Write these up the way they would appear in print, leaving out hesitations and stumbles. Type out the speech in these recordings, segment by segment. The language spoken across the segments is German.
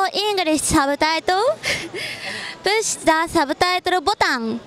English subtitle. Push the subtitle button.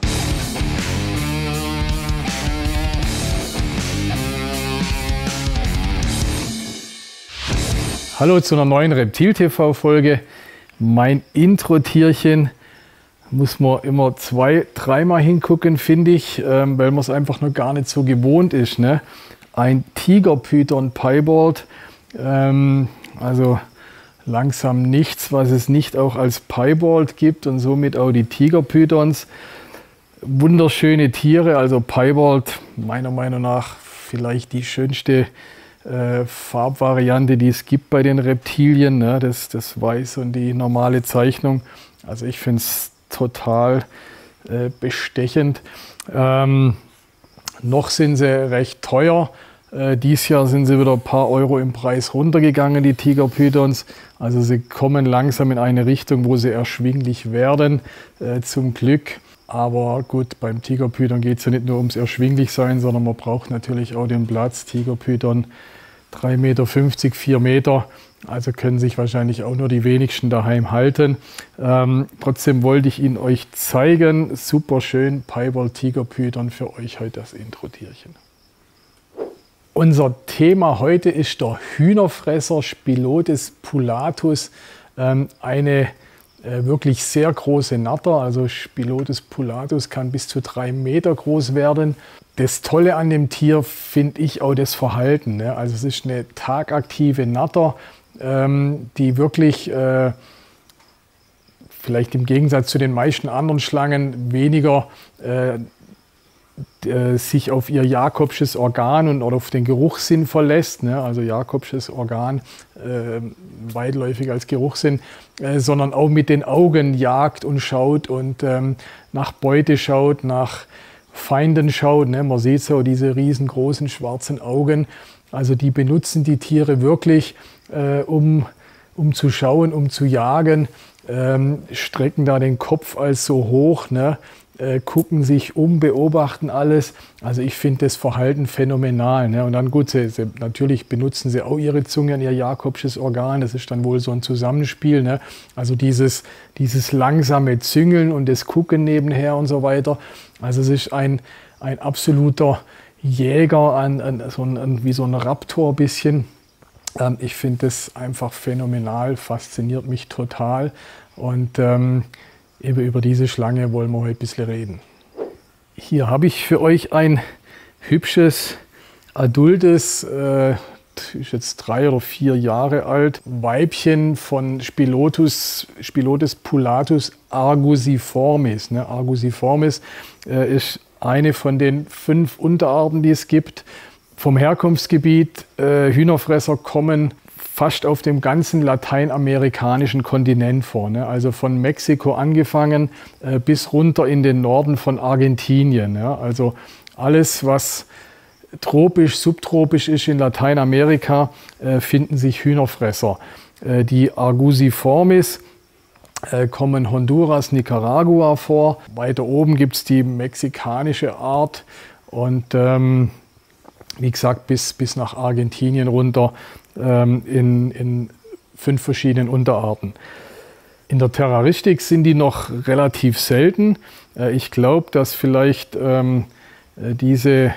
Hallo zu einer neuen Reptil-TV-Folge. Mein Intro-Tierchen muss man immer dreimal hingucken, finde ich, weil man es einfach noch gar nicht so gewohnt ist. Ne? Ein Tigerpython Piebald, also langsam nichts, was es nicht auch als Piebald gibt und somit auch die Tigerpythons. Wunderschöne Tiere, also Piebald meiner Meinung nach vielleicht die schönste Farbvariante, die es gibt bei den Reptilien, ne? Das Weiß und die normale Zeichnung. Also ich finde es total bestechend. Noch sind sie recht teuer. Dieses Jahr sind sie wieder ein paar Euro im Preis runtergegangen, die Tigerpythons. Also sie kommen langsam in eine Richtung, wo sie erschwinglich werden, zum Glück. Aber gut, beim Tigerpython geht es ja nicht nur ums Erschwinglich-Sein, sondern man braucht natürlich auch den Platz. Tigerpython 3,50 Meter, 4 Meter, also können sich wahrscheinlich auch nur die wenigsten daheim halten. Trotzdem wollte ich ihn euch zeigen. Super schön, Piebald Tigerpython, für euch heute das Intro-Tierchen. Unser Thema heute ist der Hühnerfresser Spilotes pullatus, eine wirklich sehr große Natter, also Spilotes pullatus kann bis zu 3 Meter groß werden. Das Tolle an dem Tier finde ich auch das Verhalten. Ne? Also es ist eine tagaktive Natter, die wirklich vielleicht im Gegensatz zu den meisten anderen Schlangen weniger sich auf ihr Jakobsches Organ und oder auf den Geruchssinn verlässt, ne? Also Jakobsches Organ weitläufig als Geruchssinn, sondern auch mit den Augen jagt und schaut und nach Beute schaut, nach Feinden schaut. Ne? Man sieht so diese riesengroßen schwarzen Augen. Also die benutzen die Tiere wirklich, um zu schauen, um zu jagen, strecken da den Kopf als so hoch, ne? Gucken sich um, beobachten alles. Also ich finde das Verhalten phänomenal. Ne? Und dann gut, natürlich benutzen sie auch ihre Zunge und ihr Jakobsches Organ. Das ist dann wohl so ein Zusammenspiel. Ne? Also dieses langsame Züngeln und das Gucken nebenher und so weiter. Also es ist ein absoluter Jäger, wie so ein Raptor ein bisschen. Ich finde das einfach phänomenal, fasziniert mich total. Und eben über diese Schlange wollen wir heute ein bisschen reden. Hier habe ich für euch ein hübsches, adultes, ist jetzt 3 oder 4 Jahre alt, Weibchen von Spilotes pullatus argusiformis. Ne? Argusiformis ist eine von den 5 Unterarten, die es gibt. Vom Herkunftsgebiet Hühnerfresser kommen fast auf dem ganzen lateinamerikanischen Kontinent vor. Ne? Also von Mexiko angefangen bis runter in den Norden von Argentinien. Ja? Also alles, was tropisch, subtropisch ist in Lateinamerika, finden sich Hühnerfresser. Die Argusiformis kommen Honduras, Nicaragua vor. Weiter oben gibt es die mexikanische Art und wie gesagt bis nach Argentinien runter. In 5 verschiedenen Unterarten. In der Terraristik sind die noch relativ selten. Ich glaube, dass vielleicht diese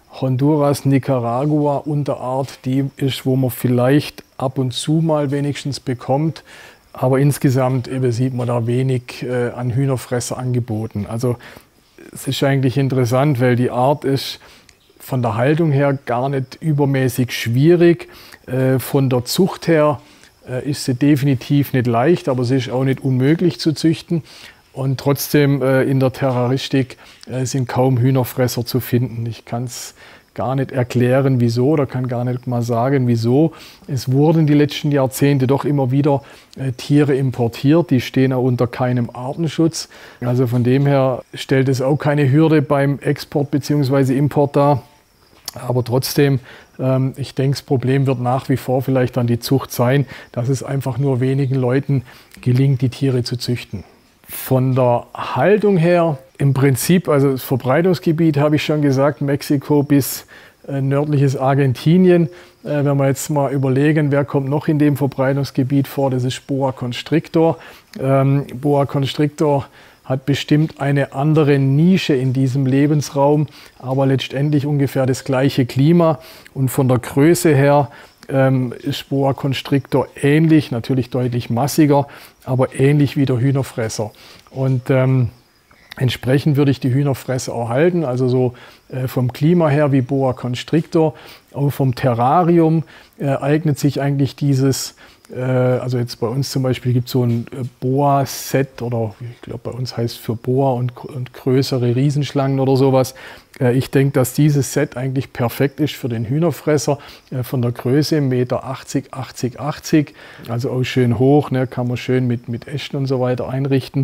Honduras-Nicaragua-Unterart die ist, wo man vielleicht ab und zu mal wenigstens bekommt. Aber insgesamt eben sieht man da wenig an Hühnerfresser angeboten. Also es ist eigentlich interessant, weil die Art ist von der Haltung her gar nicht übermäßig schwierig. Von der Zucht her ist sie definitiv nicht leicht, aber sie ist auch nicht unmöglich zu züchten. Und trotzdem in der Terraristik sind kaum Hühnerfresser zu finden. Ich kann es gar nicht erklären, wieso, oder kann gar nicht mal sagen, wieso. Es wurden die letzten Jahrzehnte doch immer wieder Tiere importiert, die stehen auch unter keinem Artenschutz. Also von dem her stellt es auch keine Hürde beim Export bzw. Import dar. Aber trotzdem, ich denke, das Problem wird nach wie vor vielleicht dann die Zucht sein, dass es einfach nur wenigen Leuten gelingt, die Tiere zu züchten. Von der Haltung her, im Prinzip, also das Verbreitungsgebiet habe ich schon gesagt, Mexiko bis nördliches Argentinien. Wenn wir jetzt mal überlegen, wer kommt noch in dem Verbreitungsgebiet vor, das ist Boa constrictor. Boa constrictor hat bestimmt eine andere Nische in diesem Lebensraum, aber letztendlich ungefähr das gleiche Klima. Und von der Größe her ist Boa constrictor ähnlich, natürlich deutlich massiger, aber ähnlich wie der Hühnerfresser. Und entsprechend würde ich die Hühnerfresser auch halten, also so vom Klima her wie Boa constrictor. Auch vom Terrarium eignet sich eigentlich dieses, also jetzt bei uns zum Beispiel gibt es so ein Boa-Set oder ich glaube bei uns heißt es für Boa und größere Riesenschlangen oder sowas. Ich denke, dass dieses Set eigentlich perfekt ist für den Hühnerfresser, von der Größe 1,80 Meter, 80, also auch schön hoch, ne, kann man schön mit Ästen und so weiter einrichten.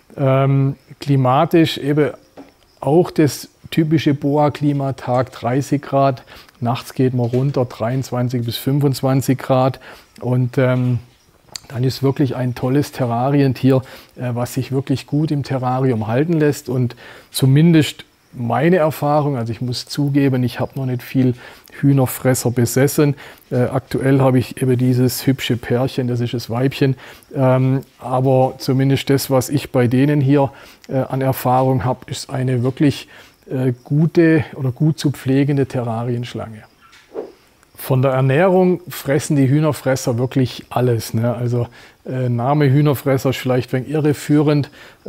Klimatisch eben auch das typische Boa-Klima, Tag 30 Grad, nachts geht man runter 23 bis 25 Grad und dann ist wirklich ein tolles Terrarientier, was sich wirklich gut im Terrarium halten lässt und zumindest meine Erfahrung, also ich muss zugeben, ich habe noch nicht viel Hühnerfresser besessen. Aktuell habe ich eben dieses hübsche Pärchen, das ist das Weibchen. Aber zumindest das, was ich bei denen hier an Erfahrung habe, ist eine wirklich gute oder gut zu pflegende Terrarienschlange. Von der Ernährung fressen die Hühnerfresser wirklich alles, ne? Also Name Hühnerfresser ist vielleicht ein wenig irreführend.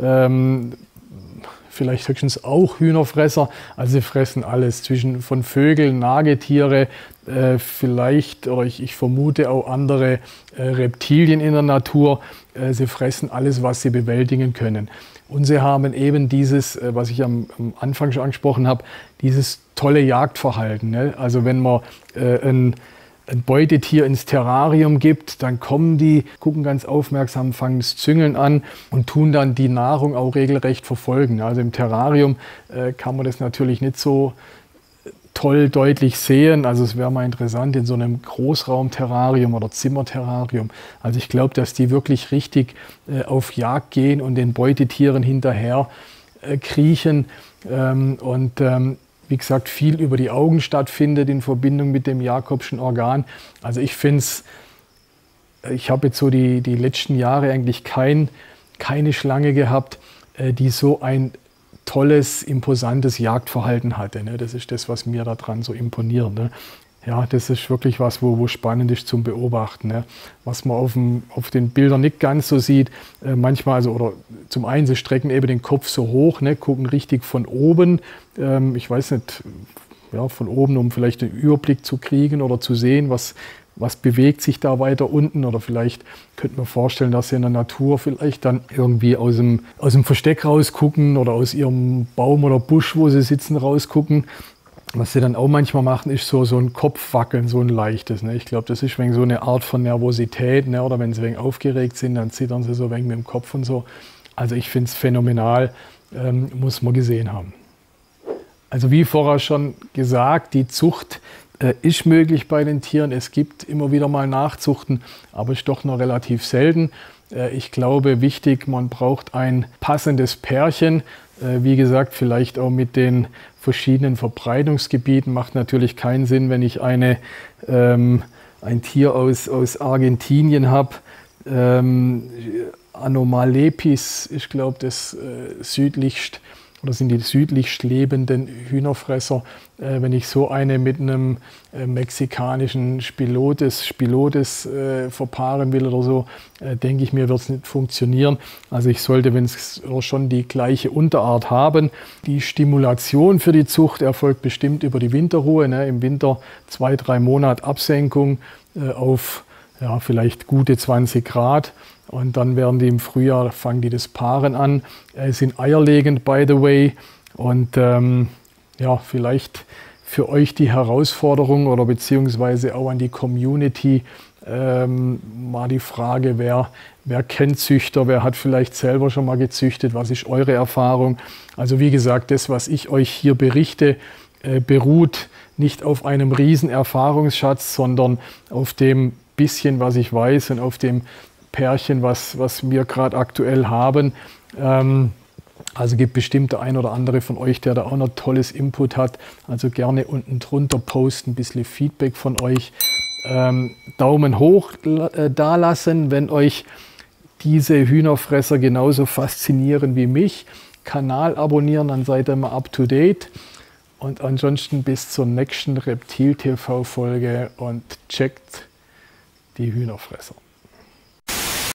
Vielleicht höchstens auch Hühnerfresser, also sie fressen alles, von Vögeln, Nagetiere, vielleicht, oder ich vermute auch andere Reptilien in der Natur. Sie fressen alles, was sie bewältigen können. Und sie haben eben dieses, was ich am Anfang schon angesprochen habe, dieses tolle Jagdverhalten, ne? Also wenn man ein Beutetier ins Terrarium gibt, dann kommen die, gucken ganz aufmerksam, fangen das Züngeln an und tun dann die Nahrung auch regelrecht verfolgen. Also im Terrarium kann man das natürlich nicht so toll deutlich sehen. Also es wäre mal interessant in so einem Großraumterrarium oder Zimmerterrarium. Also ich glaube, dass die wirklich richtig auf Jagd gehen und den Beutetieren hinterher kriechen wie gesagt, viel über die Augen stattfindet in Verbindung mit dem Jacobschen Organ. Also ich finde es, ich habe jetzt so die letzten Jahre eigentlich keine Schlange gehabt, die so ein tolles, imposantes Jagdverhalten hatte, ne? Das ist das, was mir daran so imponiert, ne? Ja, das ist wirklich was, wo spannend ist zum Beobachten, ne? Was man auf den Bildern nicht ganz so sieht. Manchmal, also, oder zum einen, sie strecken eben den Kopf so hoch, ne? Gucken richtig von oben. Ich weiß nicht, ja, von oben, um vielleicht einen Überblick zu kriegen oder zu sehen, was bewegt sich da weiter unten. Oder vielleicht könnte man vorstellen, dass sie in der Natur vielleicht dann irgendwie aus dem Versteck rausgucken oder aus ihrem Baum oder Busch, wo sie sitzen, rausgucken. Was sie dann auch manchmal machen, ist so ein Kopfwackeln, so ein leichtes, ne? Ich glaube, das ist so eine Art von Nervosität, ne? Oder wenn sie ein wenig aufgeregt sind, dann zittern sie so ein wenig mit dem Kopf und so. Also ich finde es phänomenal, muss man gesehen haben. Also wie vorher schon gesagt, die Zucht ist möglich bei den Tieren. Es gibt immer wieder mal Nachzuchten, aber ist doch noch relativ selten. Ich glaube, wichtig, man braucht ein passendes Pärchen. Wie gesagt, vielleicht auch mit den verschiedenen Verbreitungsgebieten. Macht natürlich keinen Sinn, wenn ich ein Tier aus Argentinien habe. Anomalepis ist, glaube ich, das südlichst oder sind die südlichst lebenden Hühnerfresser. Wenn ich so eine mit einem mexikanischen Spilotes verpaaren will oder so, denke ich mir, wird es nicht funktionieren. Also ich sollte, wenn es schon die gleiche Unterart haben. Die Stimulation für die Zucht erfolgt bestimmt über die Winterruhe, ne? Im Winter 2-3 Monate Absenkung auf ja, vielleicht gute 20 Grad. Und dann werden die im Frühjahr, fangen die das Paaren an, sind eierlegend, by the way. Und ja, vielleicht für euch die Herausforderung oder beziehungsweise auch an die Community mal die Frage, wer kennt Züchter, wer hat vielleicht selber schon mal gezüchtet, was ist eure Erfahrung? Also wie gesagt, das, was ich euch hier berichte, beruht nicht auf einem riesen Erfahrungsschatz, sondern auf dem bisschen, was ich weiß und auf dem Pärchen, was wir gerade aktuell haben. Also gibt bestimmt der ein oder andere von euch, der da auch noch tolles Input hat. Also gerne unten drunter posten, ein bisschen Feedback von euch. Daumen hoch da lassen, wenn euch diese Hühnerfresser genauso faszinieren wie mich. Kanal abonnieren, dann seid ihr mal up to date. Und ansonsten bis zur nächsten Reptil-TV-Folge und checkt die Hühnerfresser.